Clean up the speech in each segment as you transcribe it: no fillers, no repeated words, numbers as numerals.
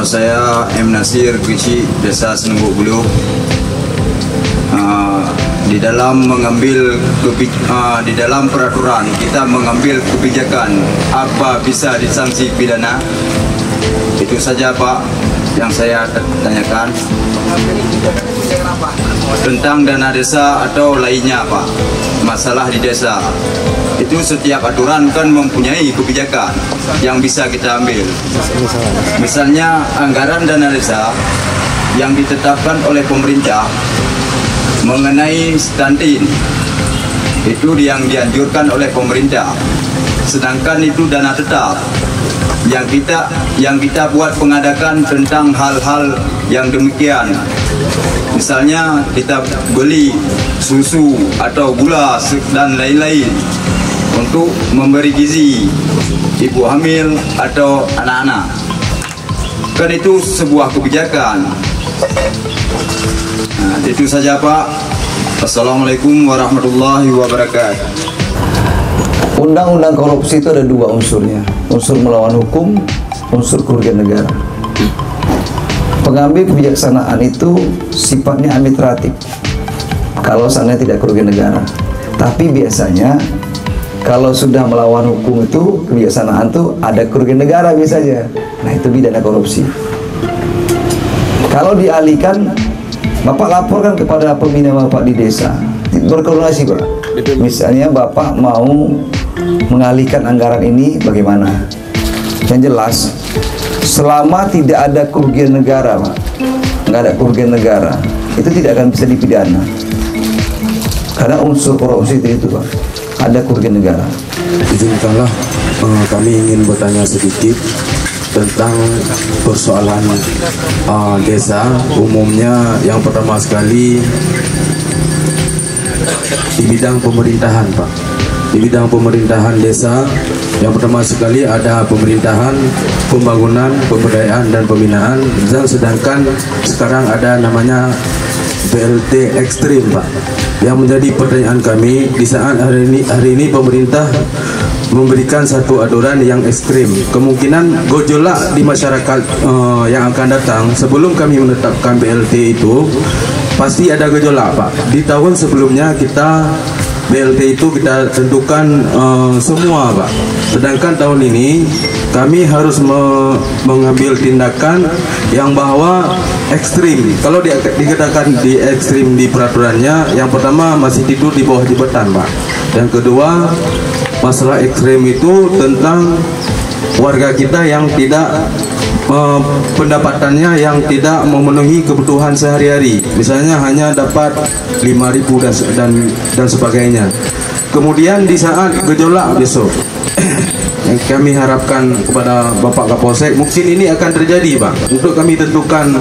Saya M. Nasir Keci, Desa Senembuk Buluh. Di dalam mengambil di dalam peraturan kita mengambil kebijakan apa bisa disanksi pidana. Itu saja Pak yang saya tanyakan. Tentang dana desa atau lainnya Pak, masalah di desa itu setiap aturan kan mempunyai kebijakan yang bisa kita ambil. Misalnya anggaran dana desa yang ditetapkan oleh pemerintah mengenai stunting itu yang dianjurkan oleh pemerintah, sedangkan itu dana tetap yang kita buat pengadakan tentang hal-hal yang demikian. Misalnya kita beli susu atau gula dan lain-lain untuk memberi gizi ibu hamil atau anak-anak, kan itu sebuah kebijakan. Nah, itu saja Pak. Assalamualaikum warahmatullahi wabarakatuh. Undang-undang korupsi itu ada dua unsurnya, unsur melawan hukum, unsur kerugian negara. Pengambil kebijaksanaan itu sifatnya administratif kalau seandainya tidak kerugian negara. Tapi biasanya kalau sudah melawan hukum itu kebijaksanaan itu ada kerugian negara biasanya. Nah itu pidana korupsi. Kalau dialihkan, Bapak laporkan kepada pembina Bapak di desa, berkoordinasi Pak. Misalnya Bapak mau mengalihkan anggaran ini bagaimana? Yang jelas, selama tidak ada kerugian negara Pak, nggak ada kerugian negara, itu tidak akan bisa dipidana. Karena unsur korupsi itu Pak, ada kerugian negara. Izinkanlah kami ingin bertanya sedikit tentang persoalan desa umumnya. Yang pertama sekali di bidang pemerintahan Pak, di bidang pemerintahan desa yang pertama sekali ada pemerintahan, pembangunan, pemberdayaan dan pembinaan, dan sedangkan sekarang ada namanya BLT ekstrim Pak. Yang menjadi pertanyaan kami, di saat hari ini pemerintah memberikan satu aturan yang ekstrim, kemungkinan gejolak di masyarakat yang akan datang. Sebelum kami menetapkan BLT itu pasti ada gejolak Pak. Di tahun sebelumnya kita BLT itu kita tentukan semua Pak, sedangkan tahun ini kami harus mengambil tindakan yang bahwa ekstrim. Kalau dikatakan di ekstrim di peraturannya, yang pertama masih tidur di bawah jembatan Pak. Yang kedua, masalah ekstrim itu tentang warga kita yang tidak pendapatannya yang tidak memenuhi kebutuhan sehari-hari, misalnya hanya dapat 5.000 dan sebagainya. Kemudian di saat gejolak besok yang kami harapkan kepada Bapak Kapolsek, mungkin ini akan terjadi Pak, untuk kami tentukan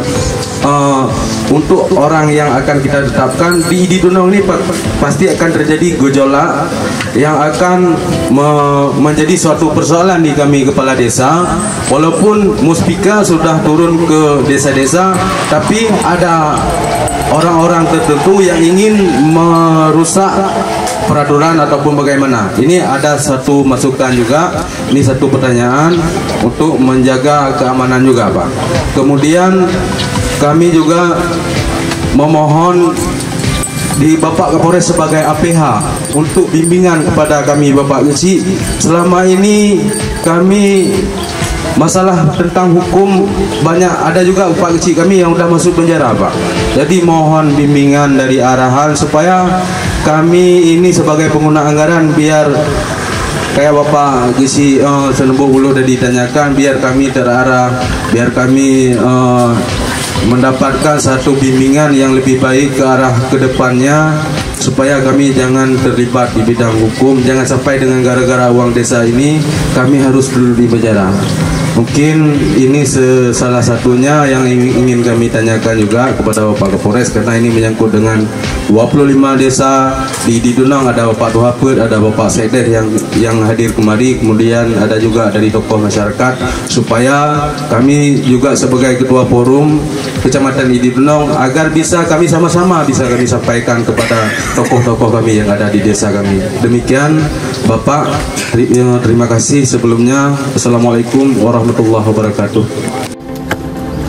untuk orang yang akan kita tetapkan di Dunong ini pasti akan terjadi gejolak yang akan menjadi suatu persoalan di kami kepala desa. Walaupun Muspika sudah turun ke desa-desa, tapi ada orang-orang tertentu yang ingin merusak peraturan ataupun bagaimana. Ini ada satu masukan juga, ini satu pertanyaan untuk menjaga keamanan juga Pak. Kemudian kami juga memohon di Bapak Kapolres sebagai APH untuk bimbingan kepada kami Bapak Keci. Selama ini kami masalah tentang hukum banyak, ada juga Pak Keci kami yang sudah masuk penjara Pak. Jadi mohon bimbingan dari arahan supaya kami ini sebagai pengguna anggaran biar kayak Bapak Keci Senembuk Buluh sudah ditanyakan, biar kami terarah, biar kami mendapatkan satu bimbingan yang lebih baik ke arah kedepannya, supaya kami jangan terlibat di bidang hukum, jangan sampai dengan gara-gara uang desa ini kami harus duduk di penjara. Mungkin ini salah satunya yang ingin kami tanyakan juga kepada Bapak Kapolres, karena ini menyangkut dengan 25 desa di Dunong. Ada Bapak Tuhaput, ada Bapak Sekdes yang hadir kemari, kemudian ada juga dari tokoh masyarakat, supaya kami juga sebagai ketua forum Kecamatan di Dunong agar bisa kami sama-sama bisa kami sampaikan kepada tokoh-tokoh kami yang ada di desa kami. Demikian Bapak, terima kasih sebelumnya. Assalamualaikum warahmatullahi wabarakatuh.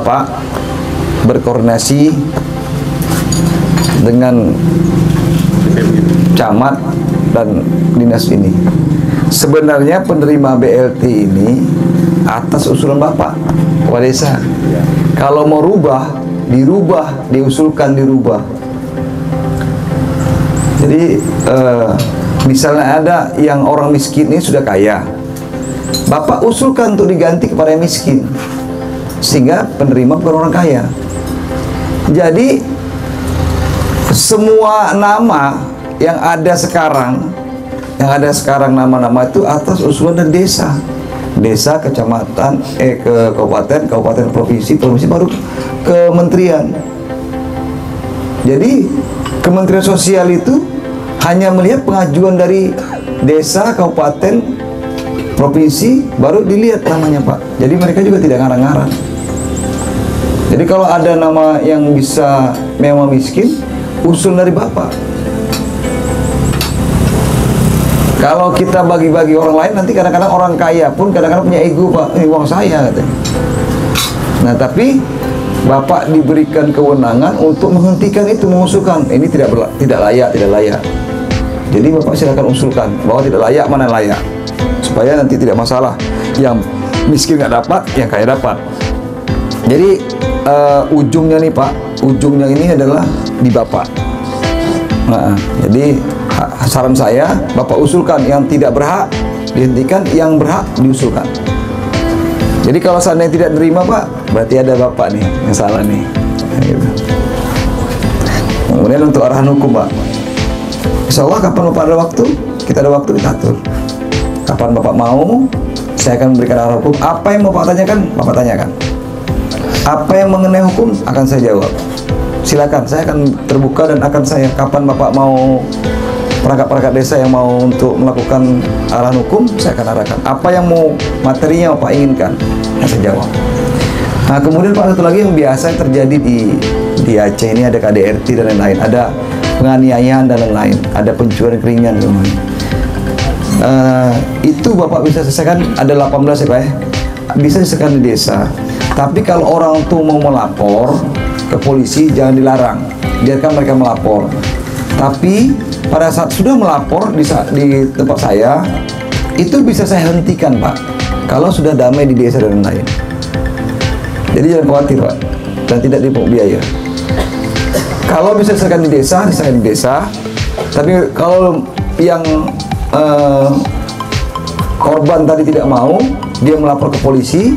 Bapak berkoordinasi dengan camat dan dinas ini. Sebenarnya penerima BLT ini atas usulan Bapak Kepala Desa. Kalau mau rubah, dirubah, diusulkan dirubah. Jadi misalnya ada yang orang miskin ini sudah kaya, Bapak usulkan untuk diganti kepada yang miskin, sehingga penerima bukan orang kaya. Jadi semua nama yang ada sekarang nama-nama itu atas usulan dari desa, kecamatan, ke kabupaten, provinsi baru kementerian. Jadi Kementerian Sosial itu hanya melihat pengajuan dari desa, kabupaten, provinsi, baru dilihat namanya, Pak. Jadi mereka juga tidak ngarang-ngarang. Jadi kalau ada nama yang bisa memang miskin, usul dari Bapak. Kalau kita bagi-bagi orang lain, nanti kadang-kadang orang kaya pun kadang-kadang punya ego, Pak, ini uang saya, katanya. Nah, tapi Bapak diberikan kewenangan untuk menghentikan itu, mengusulkan ini tidak layak. Jadi Bapak silakan usulkan bahwa tidak layak, mana layak, supaya nanti tidak masalah. Yang miskin nggak dapat, yang kaya dapat. Jadi ujungnya nih, Pak, ujungnya ini adalah di Bapak. Nah, jadi saran saya, Bapak usulkan yang tidak berhak dihentikan, yang berhak diusulkan. Jadi kalau seandainya tidak nerima, Pak, berarti ada Bapak nih yang salah nih. Gitu. Kemudian untuk arahan hukum, Pak, insya Allah kapan Bapak ada waktu, kita ada waktu, kita atur. Kapan Bapak mau, saya akan memberikan arahan hukum. Apa yang Bapak tanyakan, Bapak tanyakan. Apa yang mengenai hukum akan saya jawab. Silakan, saya akan terbuka dan akan saya, kapan Bapak mau, perangkat-perangkat desa yang mau untuk melakukan arahan hukum, saya akan arahkan. Apa yang mau materinya Bapak inginkan, saya jawab. Nah, kemudian Pak, satu lagi yang biasa terjadi di Aceh ini, ada KDRT dan lain-lain, ada penganiayaan dan lain-lain, ada pencurian keringan dan lain-lain. Itu Bapak bisa selesaikan, ada 18 ya, Pak, ya? Bisa selesaikan di desa. Tapi kalau orang itu mau melapor ke polisi, jangan dilarang, biarkan mereka melapor. Tapi pada saat sudah melapor di tempat saya, itu bisa saya hentikan, Pak, kalau sudah damai di desa dan lain. Jadi jangan khawatir, Pak, dan tidak dipungut biaya. Kalau bisa selesaikan di desa. Tapi kalau yang korban tadi tidak mau, dia melapor ke polisi,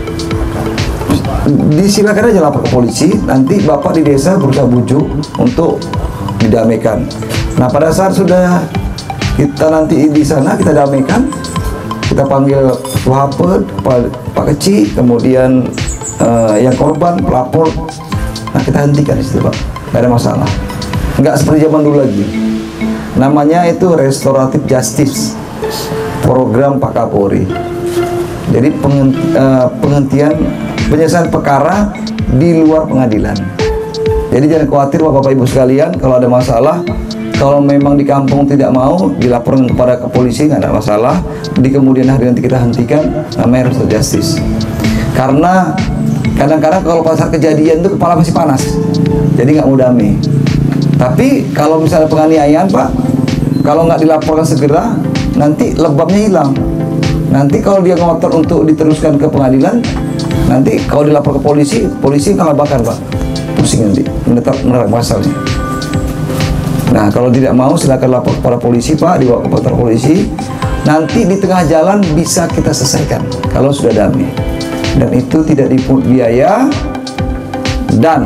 disilakan aja lapor ke polisi. Nanti Bapak di desa berusaha bujuk untuk didamaikan. Nah, pada saat sudah kita nanti di sana kita damaikan, kita panggil ketua HP, Pak Kecil, kemudian yang korban, pelapor. Nah, kita hentikan di situ, Pak. Nggak ada masalah. Nggak seperti zaman dulu lagi. Namanya itu restoratif justice, program Pak Kapolri. Jadi penghentian penyelesaian perkara di luar pengadilan. Jadi jangan khawatir, Bapak Ibu sekalian, kalau ada masalah, kalau memang di kampung tidak mau, dilaporkan kepada polisi, nggak ada masalah. Di kemudian hari nanti kita hentikan, namanya restoratif justice. Karena kadang-kadang kalau pas kejadian itu kepala masih panas, jadi nggak mau damai. Tapi kalau misalnya penganiayaan, Pak, kalau nggak dilaporkan segera, nanti lebamnya hilang. Nanti kalau dia ngotot untuk diteruskan ke pengadilan, nanti kalau dilapor ke polisi, polisi kalahkan, Pak, pusing nanti menetap masalahnya. Nah, kalau tidak mau, silakan lapor kepada polisi, Pak, dibawa ke kantor polisi. Nanti di tengah jalan bisa kita selesaikan kalau sudah damai. Dan itu tidak dipungut biaya dan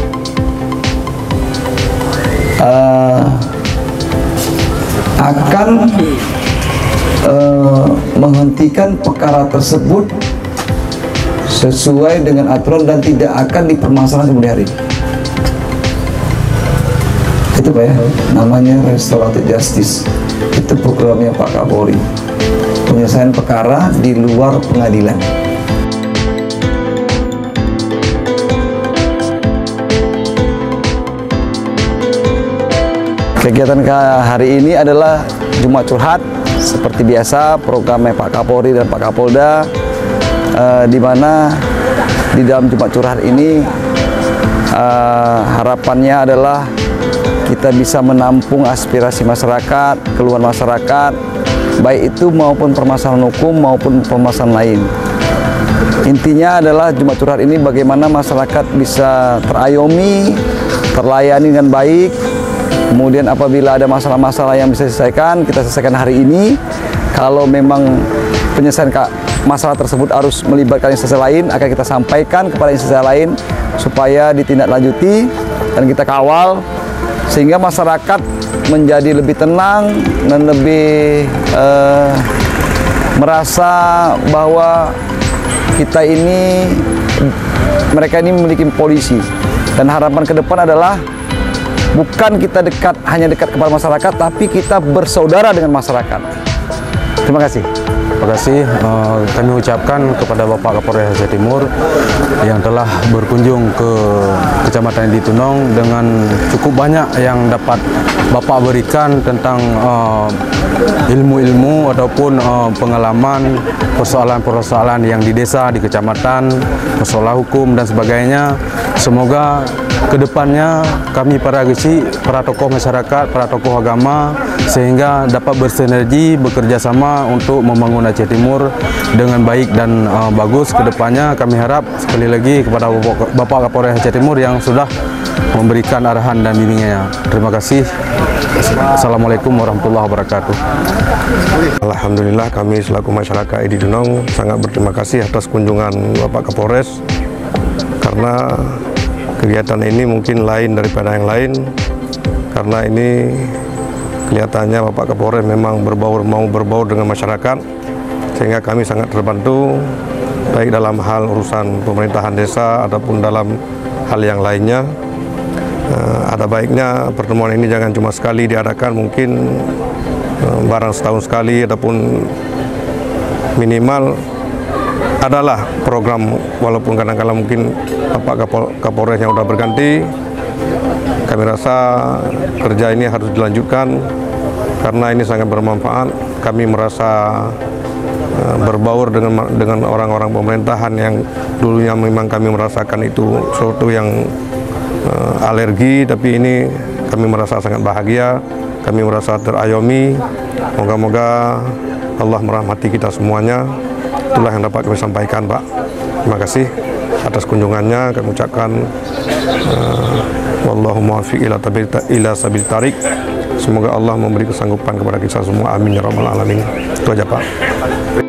akan menghentikan perkara tersebut sesuai dengan aturan dan tidak akan dipermasalahkan kemudian hari. Itu, Pak, ya, namanya restoratif justice. Itu programnya Pak Kapolri, penyelesaian perkara di luar pengadilan. Kegiatan hari ini adalah Jumat Curhat. Seperti biasa, programnya Pak Kapolri dan Pak Kapolda, di mana di dalam Jumat Curhat ini harapannya adalah kita bisa menampung aspirasi masyarakat, keluhan masyarakat, baik itu maupun permasalahan hukum maupun permasalahan lain. Intinya adalah Jumat Curhat ini bagaimana masyarakat bisa terayomi, terlayani dengan baik. Kemudian apabila ada masalah-masalah yang bisa diselesaikan, kita selesaikan hari ini. Kalau memang penyelesaian masalah tersebut harus melibatkan instansi lain, akan kita sampaikan kepada instansi lain supaya ditindaklanjuti dan kita kawal sehingga masyarakat menjadi lebih tenang dan lebih merasa bahwa mereka ini memiliki polisi. Dan harapan ke depan adalah bukan kita hanya dekat kepada masyarakat, tapi kita bersaudara dengan masyarakat. Terima kasih. Terima kasih kami ucapkan kepada Bapak Kapolres Aceh Timur yang telah berkunjung ke Kecamatan Edi Tunong dengan cukup banyak yang dapat Bapak berikan tentang ilmu-ilmu ataupun pengalaman persoalan-persoalan yang di desa, di kecamatan, persoalan hukum dan sebagainya. Semoga kedepannya kami para gesi, para tokoh masyarakat, para tokoh agama sehingga dapat bersinergi, bekerja sama untuk membangun Aceh Timur dengan baik dan bagus. Kedepannya kami harap sekali lagi kepada Bapak Kapolres Aceh Timur yang sudah memberikan arahan dan bimbingannya. Terima kasih. Assalamualaikum warahmatullahi wabarakatuh. Alhamdulillah kami selaku masyarakat Edi Tunong sangat berterima kasih atas kunjungan Bapak Kapolres, karena kegiatan ini mungkin lain daripada yang lain, karena ini kelihatannya Bapak Kapolres memang mau berbaur dengan masyarakat, sehingga kami sangat terbantu baik dalam hal urusan pemerintahan desa ataupun dalam hal yang lainnya. Ada baiknya pertemuan ini jangan cuma sekali diadakan, mungkin barang setahun sekali ataupun minimal adalah program, walaupun kadang-kadang mungkin Bapak Kapolres yang sudah berganti. Kami rasa kerja ini harus dilanjutkan karena ini sangat bermanfaat. Kami merasa berbaur dengan orang-orang pemerintahan yang dulunya memang kami merasakan itu sesuatu yang alergi, tapi ini kami merasa sangat bahagia, kami merasa terayomi. Moga-moga Allah merahmati kita semuanya. Itulah yang dapat kami sampaikan, Pak. Terima kasih atas kunjungannya. Kami ucapkan wallahu muwaffiq ila sabil tarik. Semoga Allah memberi kesanggupan kepada kita semua. Amin ya rabbal alamin. Itu aja, Pak.